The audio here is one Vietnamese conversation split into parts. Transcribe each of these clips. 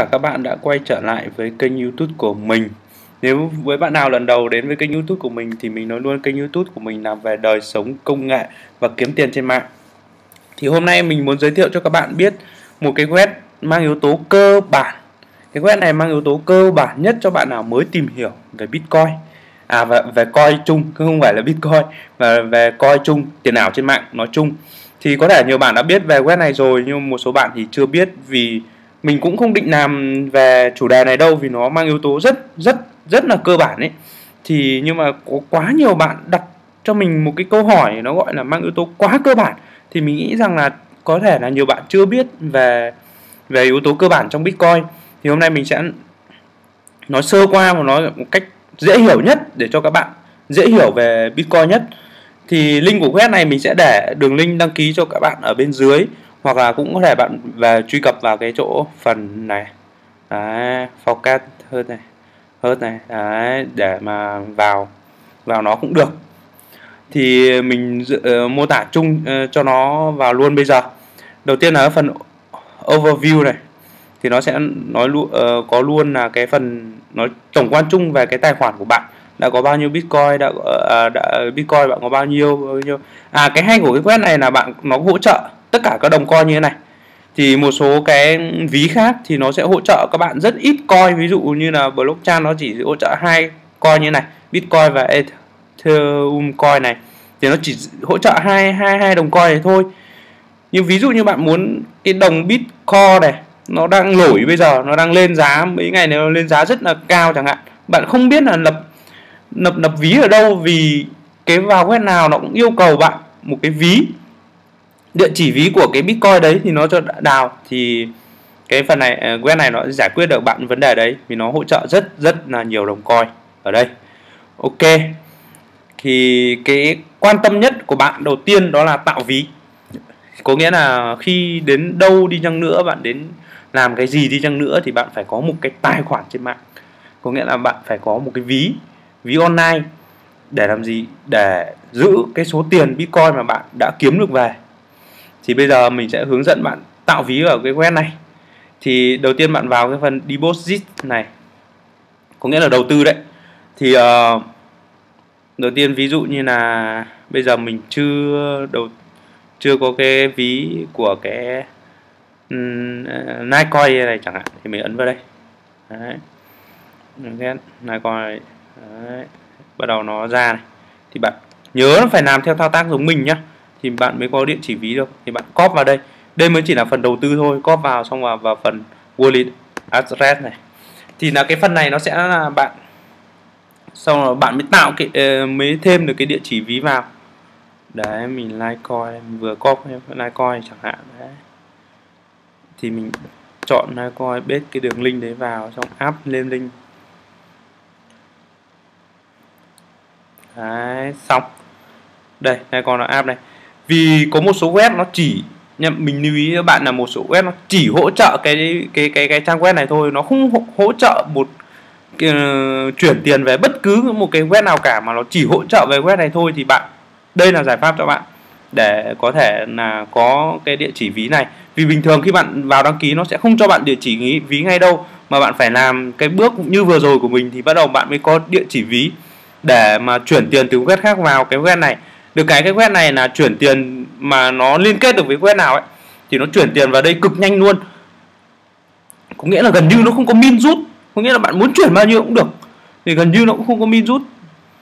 Các bạn đã quay trở lại với kênh YouTube của mình. Nếu với bạn nào lần đầu đến với kênh YouTube của mình thì mình nói luôn kênh YouTube của mình làm về đời sống, công nghệ và kiếm tiền trên mạng. Thì hôm nay mình muốn giới thiệu cho các bạn biết một cái web mang yếu tố cơ bản. Cái web này mang yếu tố cơ bản nhất cho bạn nào mới tìm hiểu về Bitcoin. Về coin chung, không phải là Bitcoin, mà về coin chung, tiền ảo trên mạng nói chung. Thì có thể nhiều bạn đã biết về web này rồi, nhưng một số bạn thì chưa biết, vì mình cũng không định làm về chủ đề này đâu, vì nó mang yếu tố rất là cơ bản ấy. Nhưng mà có quá nhiều bạn đặt cho mình một cái câu hỏi nó gọi là mang yếu tố quá cơ bản, thì mình nghĩ rằng là có thể là nhiều bạn chưa biết về yếu tố cơ bản trong Bitcoin. Thì hôm nay mình sẽ nói sơ qua và nói một cách dễ hiểu nhất để cho các bạn dễ hiểu về Bitcoin nhất. Thì link của web này mình sẽ để đường link đăng ký cho các bạn ở bên dưới, hoặc là cũng có thể bạn truy cập vào cái chỗ phần này đấy, forecast hớt này đấy, để mà vào nó cũng được. Thì mình mô tả chung cho nó vào luôn bây giờ. Đầu tiên là phần overview này, thì nó sẽ nói có luôn là cái phần nói tổng quan chung về cái tài khoản của bạn đã có bao nhiêu Bitcoin, Bitcoin bạn có bao nhiêu. Cái hay của cái web này là nó hỗ trợ tất cả các đồng coin như thế này. Thì một số cái ví khác thì nó sẽ hỗ trợ các bạn rất ít coin, ví dụ như là blockchain nó chỉ hỗ trợ 2 coin như thế này, Bitcoin và Ethereum coin này, thì nó chỉ hỗ trợ hai đồng coin này thôi. Nhưng ví dụ như bạn muốn cái đồng Bitcoin này, nó đang nổi bây giờ, nó đang lên giá, mấy ngày này nó lên giá rất là cao chẳng hạn, bạn không biết là lập ví ở đâu, vì cái vào web nào nó cũng yêu cầu bạn một cái ví, địa chỉ ví của cái Bitcoin đấy thì nó cho đào. Thì cái phần này, web này nó giải quyết được bạn vấn đề đấy, vì nó hỗ trợ rất là nhiều đồng coin ở đây. Ok, thì cái quan tâm nhất của bạn đầu tiên đó là tạo ví. Có nghĩa là khi đến đâu đi chăng nữa, bạn đến làm cái gì đi chăng nữa, thì bạn phải có một cái tài khoản trên mạng. Có nghĩa là bạn phải có một cái ví online. Để làm gì? Để giữ cái số tiền Bitcoin mà bạn đã kiếm được về. Thì bây giờ mình sẽ hướng dẫn bạn tạo ví ở cái web này. Thì đầu tiên bạn vào cái phần deposit này, có nghĩa là đầu tư đấy. Thì đầu tiên ví dụ như là bây giờ mình chưa có cái ví của cái Litecoin này chẳng hạn, thì mình ấn vào đây đấy, Litecoin đấy, bắt đầu nó ra này. Thì bạn nhớ nó phải làm theo thao tác giống mình nhá, thì bạn mới có địa chỉ ví được. Thì bạn copy vào đây, đây mới chỉ là phần đầu tư thôi, copy vào xong vào phần wallet address này. Thì là cái phần này nó sẽ là bạn, xong rồi bạn mới tạo mới thêm được cái địa chỉ ví vào. Đấy, mình Litecoin vừa copy Litecoin chẳng hạn đấy, thì mình chọn Litecoin, paste cái đường link đấy vào, xong áp lên link đấy, xong đây Litecoin nó áp này. Vì có một số web nó chỉ, mình lưu ý các bạn là một số web nó chỉ hỗ trợ cái trang web này thôi, nó không hỗ trợ chuyển tiền về bất cứ một cái web nào cả, mà nó chỉ hỗ trợ về web này thôi. Thì đây là giải pháp cho bạn để có thể là có cái địa chỉ ví này. Vì bình thường khi bạn vào đăng ký nó sẽ không cho bạn địa chỉ ví ngay đâu, mà bạn phải làm cái bước như vừa rồi của mình thì bắt đầu bạn mới có địa chỉ ví để mà chuyển tiền từ web khác vào cái web này. Được cái web này là chuyển tiền mà nó liên kết được với web nào ấy, thì nó chuyển tiền vào đây cực nhanh luôn. Có nghĩa là gần như nó không có min rút, có nghĩa là bạn muốn chuyển bao nhiêu cũng được, thì gần như nó cũng không có min rút.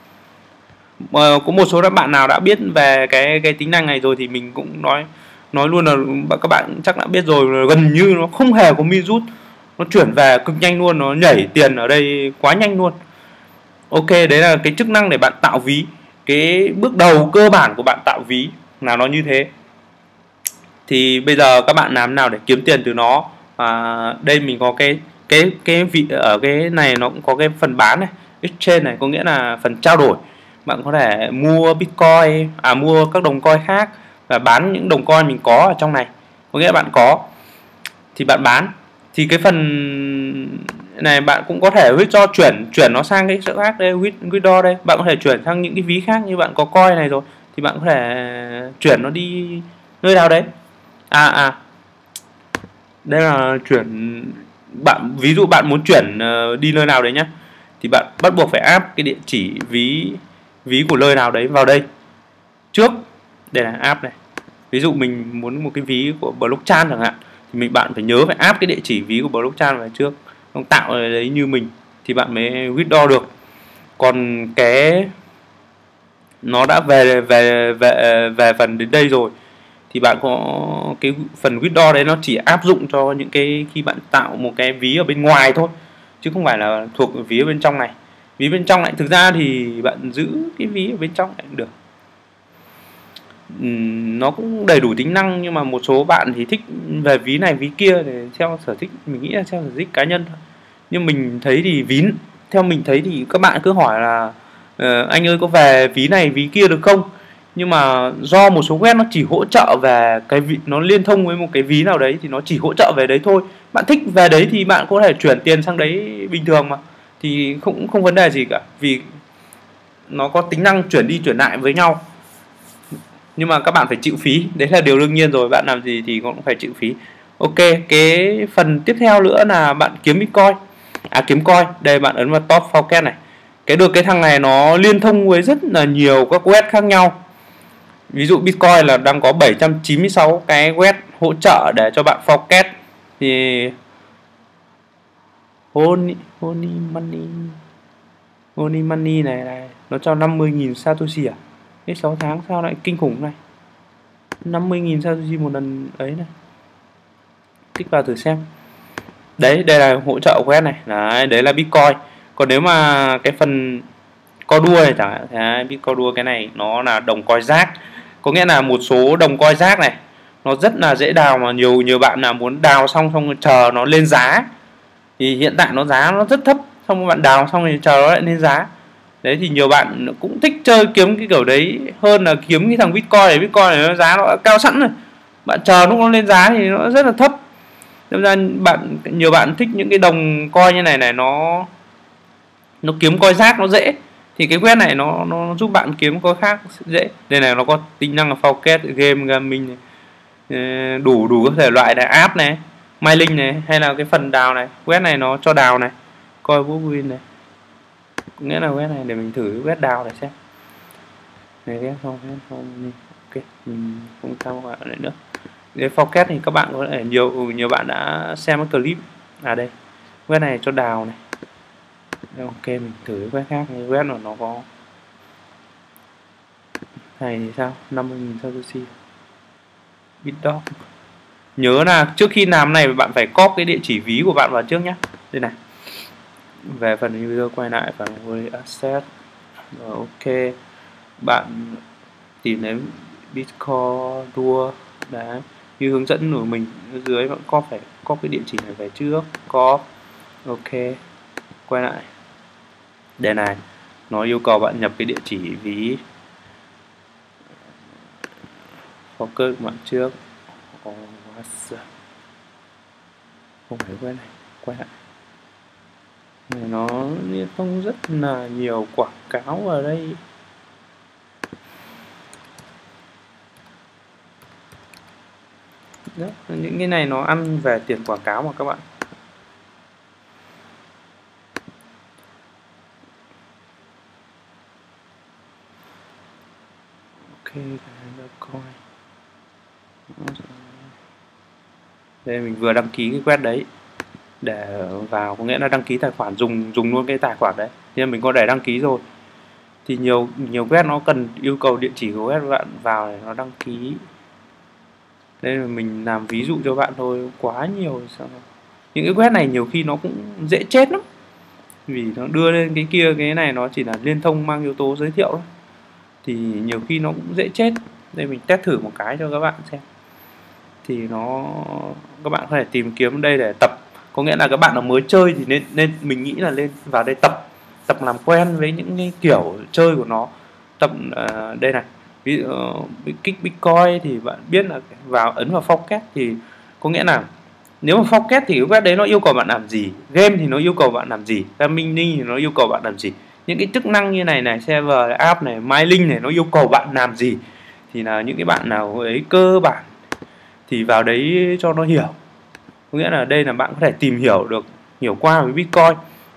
Có một số các bạn nào đã biết về cái tính năng này rồi thì mình cũng nói luôn là các bạn chắc đã biết rồi, là gần như nó không hề có min rút, nó chuyển về cực nhanh luôn, nó nhảy tiền ở đây quá nhanh luôn. Ok, đấy là cái chức năng để bạn tạo ví. Cái bước đầu cơ bản của bạn tạo ví là nó như thế. Thì bây giờ các bạn làm nào để kiếm tiền từ nó? Đây mình có cái vị ở cái này, nó cũng có cái phần bán này, exchange này, có nghĩa là phần trao đổi. Bạn có thể mua Bitcoin, mua các đồng coin khác và bán những đồng coin mình có ở trong này. Có nghĩa là bạn có thì bạn bán. Thì cái phần này bạn cũng có thể withdraw, chuyển nó sang cái chỗ khác đây, withdraw đây, bạn có thể chuyển sang những cái ví khác. Như bạn có coin này rồi thì bạn có thể chuyển nó đi nơi nào đấy. Đây là bạn ví dụ bạn muốn chuyển đi nơi nào đấy nhá, thì bạn bắt buộc phải áp cái địa chỉ ví của nơi nào đấy vào đây trước. Đây là áp này. Ví dụ mình muốn một cái ví của blockchain chẳng hạn, thì bạn phải nhớ phải áp cái địa chỉ ví của blockchain vào trước, không tạo đấy như mình thì bạn mới withdraw được. Còn cái nó đã về phần đến đây rồi thì bạn có cái phần withdraw đấy, nó chỉ áp dụng cho những cái khi bạn tạo một cái ví ở bên ngoài thôi, chứ không phải là thuộc ví ở bên trong này. Ví bên trong lại thực ra thì bạn giữ cái ví ở bên trong lại cũng được. Nó cũng đầy đủ tính năng, nhưng mà một số bạn thì thích về ví này ví kia để theo sở thích, mình nghĩ là theo sở thích cá nhân thôi. Nhưng mình thấy thì theo mình thấy thì các bạn cứ hỏi là anh ơi có về ví này ví kia được không, nhưng mà do một số web nó chỉ hỗ trợ về cái nó liên thông với một cái ví nào đấy thì nó chỉ hỗ trợ về đấy thôi. Bạn thích về đấy thì bạn có thể chuyển tiền sang đấy bình thường mà, thì không vấn đề gì cả, vì nó có tính năng chuyển đi chuyển lại với nhau. Nhưng mà các bạn phải chịu phí, đấy là điều đương nhiên rồi, bạn làm gì thì cũng phải chịu phí. Ok, cái phần tiếp theo nữa là bạn kiếm Bitcoin, kiếm coin. Đây bạn ấn vào top forecast này. Cái thằng này nó liên thông với rất là nhiều các web khác nhau. Ví dụ Bitcoin là đang có 796 cái web hỗ trợ để cho bạn forecast. Thì Honey Money này nó cho 50.000 Satoshi à? Cái 6 tháng sao lại kinh khủng này. 50.000 Satoshi một lần ấy này. Kích vào thử xem. Đấy, đây là hỗ trợ web này. Đấy là Bitcoin. Còn nếu mà cái phần co đua này chẳng hạn, Bitcoin đua cái này nó là đồng coin rác. Có nghĩa là một số đồng coin rác này nó rất là dễ đào, mà nhiều bạn nào muốn đào xong chờ nó lên giá. Thì hiện tại nó giá nó rất thấp, xong bạn đào xong thì chờ nó lại lên giá. Đấy thì nhiều bạn cũng thích chơi kiếm cái kiểu đấy hơn là kiếm cái thằng Bitcoin này. Bitcoin này nó giá nó đã cao sẵn rồi, bạn chờ lúc nó lên giá thì nó rất là thấp. Nên ra nhiều bạn thích những cái đồng coin như này nó kiếm coin rác nó dễ, thì cái web này nó giúp bạn kiếm coin khác dễ. Đây này, nó có tính năng là forecast, gaming này, đủ các thể loại này, app này, mining này, hay là cái phần đào này. Web này nó cho đào này, coin win này, nghĩa là web này để mình thử web đào để xem. Này ghép không ok, mình không tham gọi lại nữa. Cái forecast thì các bạn có thể nhiều bạn đã xem cái clip. Đây, web này cho đào này. Ok, mình thử web khác. Web này nó có này thì sao, 50.000 Satoshi. Bitdog. Nhớ là trước khi làm này bạn phải copy cái địa chỉ ví của bạn vào trước nhé. Đây này. Về phần user quay lại phần asset. Rồi, ok. Bạn tìm đến Bitcoin đua đấy, như hướng dẫn của mình ở dưới, bạn phải copy cái địa chỉ này về trước. Ok, quay lại đây này, nó yêu cầu bạn nhập cái địa chỉ ví focus của bạn trước. Không phải quay lại này, nó liên thông rất là nhiều quảng cáo ở đây. Đó, những cái này nó ăn về tiền quảng cáo mà các bạn. Ok, coi. Đây mình vừa đăng ký cái web đấy để vào, có nghĩa là đăng ký tài khoản, dùng luôn cái tài khoản đấy. Nhưng mình có để đăng ký rồi. Thì nhiều web nó cần yêu cầu địa chỉ của web bạn vào để nó đăng ký. Đây là mình làm ví dụ cho bạn thôi, quá nhiều sao. Những cái web này nhiều khi nó cũng dễ chết lắm, vì nó đưa lên cái kia, cái này nó chỉ là liên thông mang yếu tố giới thiệu thôi, thì nhiều khi nó cũng dễ chết. Đây mình test thử một cái cho các bạn xem. Thì các bạn có thể tìm kiếm đây để tập, có nghĩa là các bạn nào mới chơi thì nên mình nghĩ là lên vào đây tập làm quen với những cái kiểu chơi của nó. Tập đây này, ví dụ kích Bitcoin thì bạn biết là vào ấn vào forecast, thì có nghĩa là nếu mà forecast thì cái web đấy nó yêu cầu bạn làm gì, game thì nó yêu cầu bạn làm gì, mining thì nó yêu cầu bạn làm gì, những cái chức năng như này server app này, mining này nó yêu cầu bạn làm gì, thì là những cái bạn nào ấy cơ bản thì vào đấy cho nó hiểu. Có nghĩa là đây là bạn có thể tìm hiểu được hiểu qua về Bitcoin.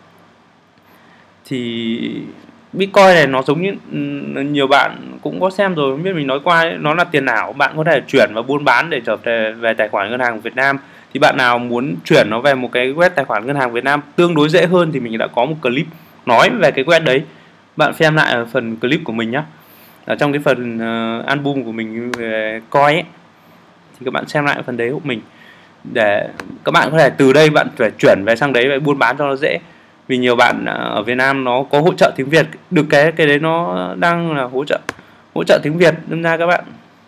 Thì Bitcoin này nó giống như nhiều bạn cũng có xem rồi, không biết mình nói qua ấy, nó là tiền ảo, bạn có thể chuyển và buôn bán để trở về tài khoản ngân hàng Việt Nam. Thì bạn nào muốn chuyển nó về một cái web tài khoản ngân hàng Việt Nam tương đối dễ hơn thì mình đã có một clip nói về cái web đấy, bạn xem lại ở phần clip của mình nhé, ở trong cái phần album của mình về coin ấy, thì các bạn xem lại phần đấy của mình để các bạn có thể từ đây bạn phải chuyển về sang đấy và buôn bán cho nó dễ. Vì nhiều bạn ở Việt Nam nó có hỗ trợ tiếng Việt, được cái đấy nó đang là hỗ trợ tiếng Việt đâm ra các bạn.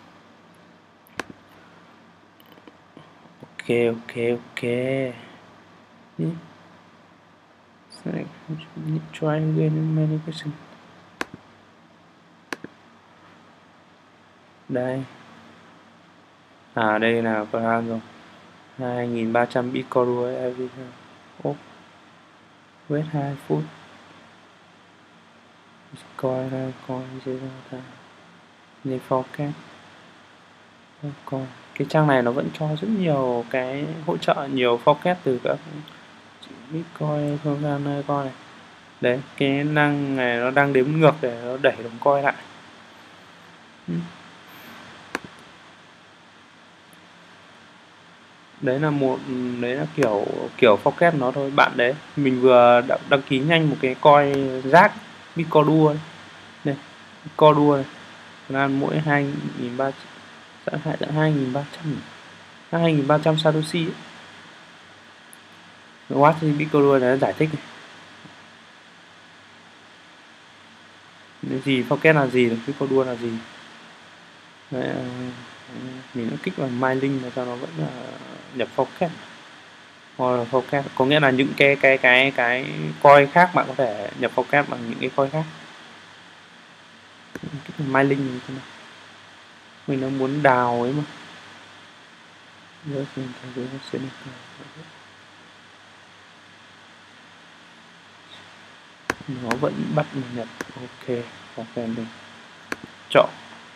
Ok. Try again many questions. Đây. Đây là plan rồi. 2.300 Bitcoin every time. Wait 2 phút. Bitcoin zero time. Need forecast. Cái trang này nó vẫn cho rất nhiều cái hỗ trợ, nhiều forecast từ các Bitcoin không gian nơi coi này. Đấy, cái năng này nó đang đếm ngược để nó đẩy đồng coin lại. Đấy là kiểu forecast nó thôi bạn. Đấy, mình vừa đăng ký nhanh một cái coin rác Bitcoin đua đây, Bitcoin đua này, là mỗi 2.300 2.300 Satoshi ấy. What thì Bitcoin đua này giải thích này. Cái gì forecast là gì, Bitcoin đua là gì. Đấy, mình đã kích vào mining mà sao nó vẫn là nhập forecast. Hoặc là forecast có nghĩa là những cái coin khác bạn có thể nhập forecast bằng những cái coin khác. Mining mình đang muốn đào ấy mà. Nó vẫn bắt mình nhập. Ok, mình chọn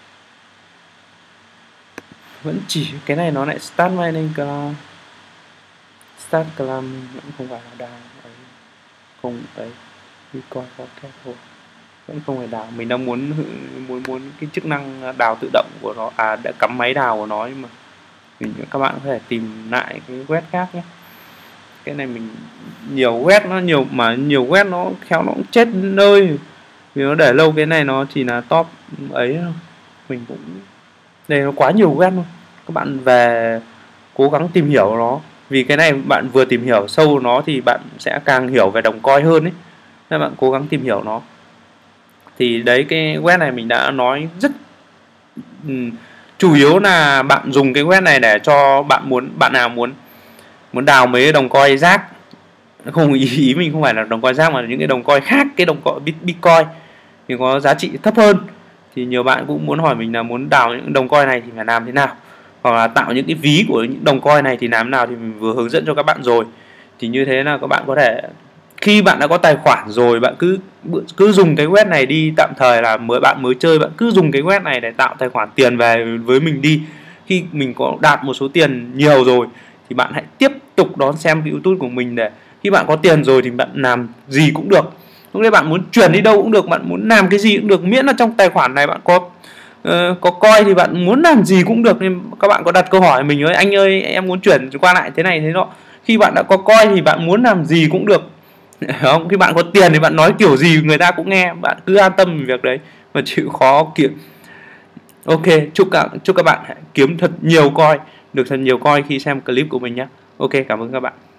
vẫn chỉ cái này nó lại start mining clam, start clam vẫn không phải là đào ấy, không ấy Bitcoin forecast thôi, vẫn không phải đào. Mình đang muốn cái chức năng đào tự động của nó, đã cắm máy đào của nó, nhưng mà các bạn có thể tìm lại cái web khác nhé. Cái này mình nhiều web nó khéo nó cũng chết nơi vì nó để lâu. Cái này nó chỉ là top ấy thôi, mình cũng đây nó quá nhiều web luôn. Các bạn về cố gắng tìm hiểu nó, vì cái này bạn vừa tìm hiểu sâu nó thì bạn sẽ càng hiểu về đồng coin hơn ấy. Nên bạn cố gắng tìm hiểu nó. Thì đấy, cái web này mình đã nói rất chủ yếu là bạn dùng cái web này để cho bạn nào muốn đào mấy đồng coin rác. Không, ý mình không phải là đồng coin rác mà những cái đồng coin khác, cái đồng coin Bitcoin thì có giá trị thấp hơn. Thì nhiều bạn cũng muốn hỏi mình là muốn đào những đồng coin này thì phải làm thế nào, hoặc là tạo những cái ví của những đồng coin này thì làm thế nào, thì mình vừa hướng dẫn cho các bạn rồi. Thì như thế là các bạn có thể, khi bạn đã có tài khoản rồi, bạn cứ dùng cái web này đi, tạm thời là bạn mới chơi, bạn cứ dùng cái web này để tạo tài khoản tiền về với mình đi. Khi mình có đạt một số tiền nhiều rồi thì bạn hãy tiếp tục đón xem cái YouTube của mình, để khi bạn có tiền rồi thì bạn làm gì cũng được. Lúc đấy bạn muốn chuyển đi đâu cũng được, bạn muốn làm cái gì cũng được, miễn là trong tài khoản này bạn có coin thì bạn muốn làm gì cũng được. Nên các bạn có đặt câu hỏi mình ơi, anh ơi em muốn chuyển qua lại thế này thế nọ. Khi bạn đã có coin thì bạn muốn làm gì cũng được, không? Khi bạn có tiền thì bạn nói kiểu gì người ta cũng nghe. Bạn cứ an tâm về việc đấy và chịu khó kiếm. Ok, chúc các bạn kiếm thật nhiều coin, được thật nhiều coin khi xem clip của mình nhé. Ok, cảm ơn các bạn.